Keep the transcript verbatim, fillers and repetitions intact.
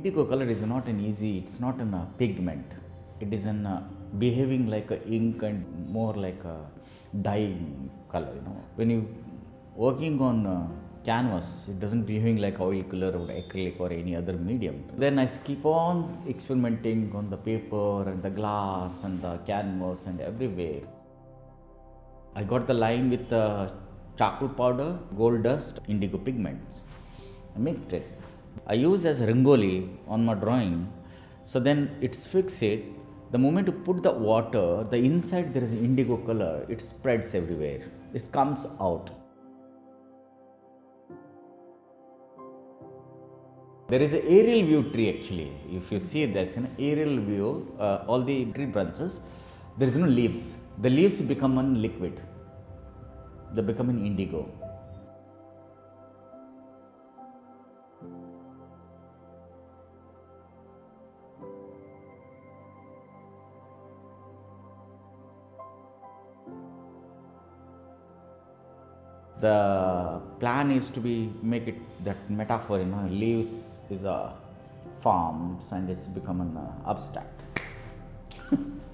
Indigo color is not an easy, it's not an uh, pigment. It is an uh, behaving like a ink and more like a dye color, you know. When you working on uh, canvas, it doesn't behaving like oil color or acrylic or any other medium. Then I keep on experimenting on the paper and the glass and the canvas and everywhere. I got the line with the charcoal powder, gold dust, indigo pigments. I mixed it. I use as rangoli on my drawing. So then it's fixed. The moment you put the water, the inside there is indigo color, it spreads everywhere. It comes out. There is an aerial view tree actually. If you see that, an aerial view, uh, all the tree branches, there is no leaves. The leaves become un liquid. They become an indigo. The plan is to be make it that metaphor, you know, leaves is a forms and it's become an uh, abstract.